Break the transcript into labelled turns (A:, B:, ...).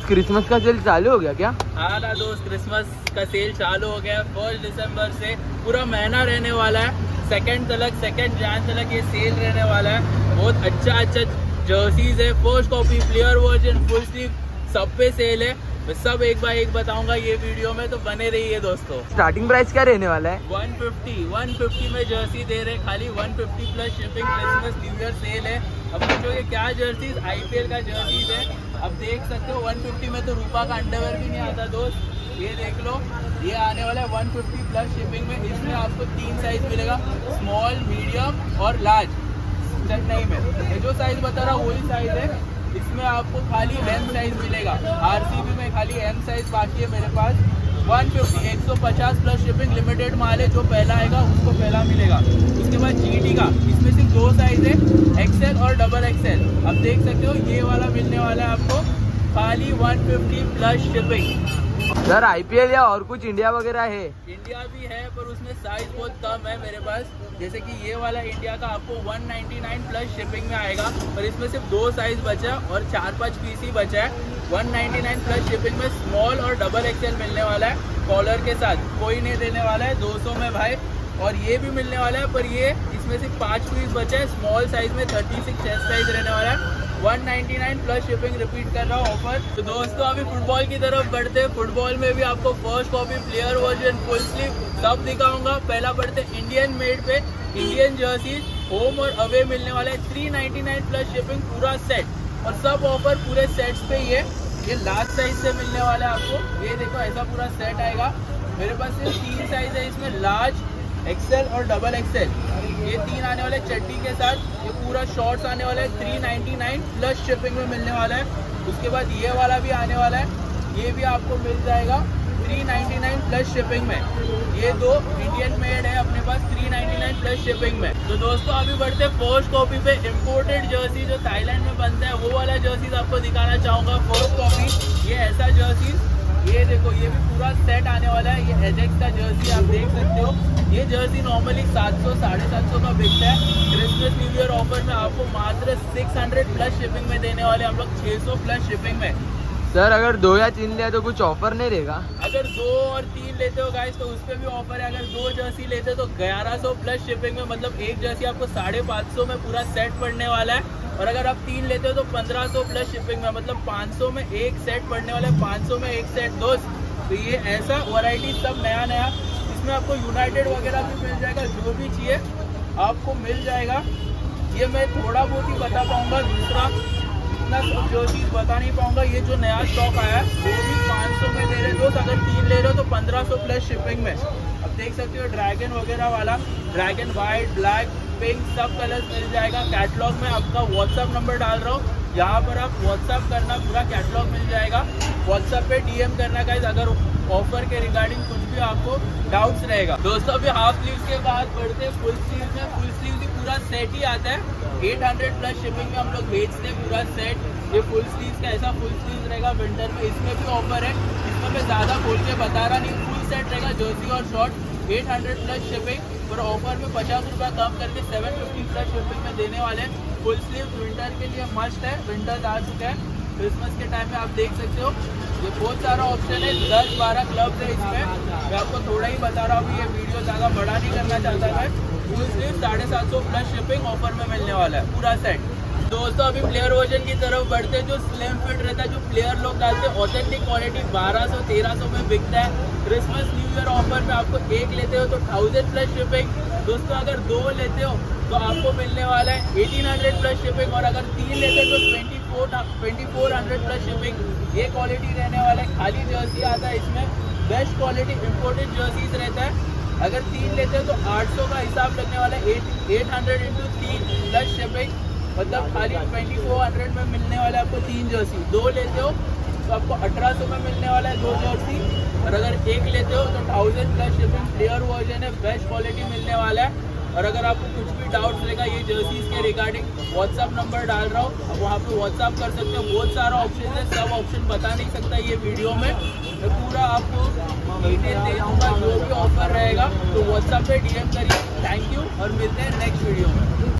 A: Christmas का cell चालू हो गया क्या?
B: हाँ ना दोस्त, क्रिसमस का सेल चालू हो गया। 1 दिसंबर से पूरा महीना रहने वाला है। 2 जान तक ये सेल रहने वाला है। बहुत अच्छा जर्सीज है, first copy, player version, full sleeve, सब पे सेल है। मैं सब एक बार एक बताऊंगा ये वीडियो में, तो बने रहिए दोस्तों।
A: स्टार्टिंग प्राइस क्या रहने वाला है?
B: 150 में जर्सी दे रहे, खाली 150 plus shipping. Christmas new year sale है। अब पूछोगे क्या जर्सीज? IPL का जर्सीज है। अब देख सकते हो 150 में तो रूपा का अंडरवेयर भी नहीं आता दोस्त। ये देख लो, ये आने वाला है 150 प्लस शिपिंग में। इसमें आपको 3 साइज मिलेगा, स्मॉल, मीडियम और लार्ज। चेन्नई में ये जो साइज बता रहा वही साइज है। इसमें आपको खाली M साइज मिलेगा। RCB में खाली M साइज बाकी है मेरे पास। 150 प्लस शिपिंग, लिमिटेड माल है। जो पहला आएगा उसको पहला मिलेगा। उसके बाद GT का, इसमें सिर्फ 2 साइज है, XL और XXL। अब देख सकते हो ये वाला मिलने वाला है आपको खाली 150 प्लस शिपिंग।
A: सर IPL या और कुछ इंडिया वगैरह है?
B: इंडिया भी है पर उसमें साइज बहुत कम है मेरे पास। जैसे कि ये वाला इंडिया का आपको 199 प्लस शिपिंग में आएगा, पर इसमें सिर्फ 2 साइज बचा और 4-5 पीस ही बचा है। 199 प्लस शिपिंग में स्मॉल और XXL मिलने वाला है कॉलर के साथ। कोई नहीं देने वाला है 200 में भाई। और ये भी मिलने वाला है, पर ये इसमें सिर्फ 5 पीस बचा है। स्मॉल साइज में 36 चेस्ट साइज रहने वाला है। 199 प्लस शिपिंग, रिपीट कर रहा हूँ ऑफर। तो दोस्तों अभी फुटबॉल की तरफ बढ़ते हैं। फुटबॉल में भी आपको first copy, player version, full sleeve सब दिखाऊंगा। पहला बढ़ते इंडियन मेड पे। इंडियन जर्सी होम और अवे मिलने वाला है। 399 प्लस शिपिंग, पूरा सेट। और सब ऑफर पूरे सेट्स पे ही है। ये लार्ज साइज से मिलने वाला है आपको। ये देखो ऐसा पूरा सेट आएगा। मेरे पास सिर्फ 3 साइज है इसमें, लार्ज, XL और XXL। ये 3 आने वाले चड्डी के साथ। ये पूरा शॉर्ट्स आने वाला है। 399 प्लस शिपिंग में मिलने वाला है। उसके बाद ये वाला भी आने वाला है। ये भी आपको मिल जाएगा 399 प्लस शिपिंग में। ये 2 इंडियन मेड है अपने पास 399 प्लस शिपिंग में। तो दोस्तों अभी बढ़ते फर्स्ट कॉपी पे। इम्पोर्टेड जर्सी जो थाईलैंड में बनता है वो वाला जर्सीज आपको दिखाना चाहूंगा। फर्स्ट कॉपी ये ऐसा जर्सी, ये देखो ये भी पूरा सेट आने वाला है। ये एजेक्स का जर्सी आप देख सकते हो। ये जर्सी नॉर्मली 700-750 का बिकता है। क्रिसमस न्यू ईयर ऑफर में आपको मात्र 600 प्लस शिपिंग में देने वाले हम लोग, 600 प्लस शिपिंग में।
A: सर अगर 2 या 3 ले तो कुछ ऑफर नहीं रहेगा?
B: अगर 2 और 3 लेते हो गाइस तो उस पर भी ऑफर है। अगर 2 जर्सी लेते हो तो 1100 प्लस शिपिंग में, मतलब एक जर्सी आपको 550 में पूरा सेट पड़ने वाला है। और अगर आप 3 लेते हो तो 1500 प्लस शिपिंग में, मतलब 500 में एक सेट पड़ने वाला है। 500 में एक सेट दोस्त। तो ये ऐसा वैरायटी सब नया। इसमें आपको यूनाइटेड वगैरह भी मिल जाएगा। जो भी चाहिए आपको मिल जाएगा। ये मैं थोड़ा बहुत ही बता पाऊंगा, दूसरा इतना जो चीज़ बता नहीं पाऊंगा। ये जो नया स्टॉक आया है वो भी 500 में दे रहे दोस्त। अगर 3 ले रहे हो तो 1500 प्लस शिपिंग में। अब देख सकते हो ड्रैगन वगैरह वाला, ड्रैगन वाइट, ब्लैक, पिंक सब कलर्स मिल जाएगा। कैटलॉग में आपका व्हाट्सअप नंबर डाल रहा हूँ, यहाँ पर आप व्हाट्सअप करना, पूरा कैटलॉग मिल जाएगा। व्हाट्सअप पे DM करना गाइस अगर ऑफर के रिगार्डिंग कुछ भी आपको डाउट्स रहेगा। दोस्तों अभी हाफ स्लीव्स के बाद बढ़ते फुल स्लीव में। फुल स्लीव भी पूरा सेट ही आता है। 800 प्लस शिपिंग में हम लोग बेचते हैं पूरा सेट। ये फुल स्लीव्स का ऐसा फुल स्लीव रहेगा विंटर में। इसमें भी ऑफर है। इसमें मैं ज़्यादा खोल के बता रहा नहीं। फुल सेट रहेगा जर्सी और शॉर्ट, 800 प्लस शिपिंग। पर ऑफर में 50 रुपया कम करके 750 प्लस शिपिंग में देने वाले हैं। फुल स्लीव विंटर के लिए मस्ट है। विंटर आ चुका है, क्रिसमस के टाइम में आप देख सकते हो। ये बहुत सारा ऑप्शन है, 10-12 क्लब्स है इसमें। मैं आपको थोड़ा ही बता रहा हूँ, ये वीडियो ज़्यादा बड़ा नहीं करना चाहता मैं। Full sleeve 750 plus shipping offer में मिलने वाला है पूरा सेट। दोस्तों अभी प्लेयर वर्जन की तरफ बढ़ते हैं। जो स्लिम फिट रहता है, जो प्लेयर लोग डालते हैं, ऑथेंटिक क्वालिटी 1200-1300 में बिकता है। क्रिसमस न्यू ईयर ऑफर में आपको एक लेते हो तो 1000 प्लस शिपिंग। दोस्तों अगर 2 लेते हो तो आपको मिलने वाला है 1800 प्लस शिपिंग। और अगर 3 लेते हो तो 2400 प्लस शिपिंग। ये क्वालिटी रहने वाला है। खाली जर्सी आता है इसमें, बेस्ट क्वालिटी इम्पोर्टेड जर्सीज रहता है। अगर 3 लेते हो तो 800 का हिसाब लगने वाला है। 800 × 3 प्लस शिपिंग, मतलब खाली 2400 में मिलने वाला है आपको 3 जर्सी। 2 लेते हो तो आपको 1800 में मिलने वाला है 2 जर्सी। और अगर 1 लेते हो तो 1000 प्लस शिपिंग। प्लेयर वर्जन है, बेस्ट क्वालिटी मिलने वाला है। और अगर आपको कुछ भी डाउट रहेगा ये जर्सीज के रिगार्डिंग, व्हाट्सअप नंबर डाल रहा हूँ, अब वहाँ पे व्हाट्सअप कर सकते हो। बहुत सारा ऑप्शन है, सब ऑप्शन बता नहीं सकता ये वीडियो में। मैं पूरा आपको डिटेल दे दूँगा जो भी ऑफर रहेगा। तो व्हाट्सअप पे DM करिए। थैंक यू और मिलते हैं नेक्स्ट वीडियो में।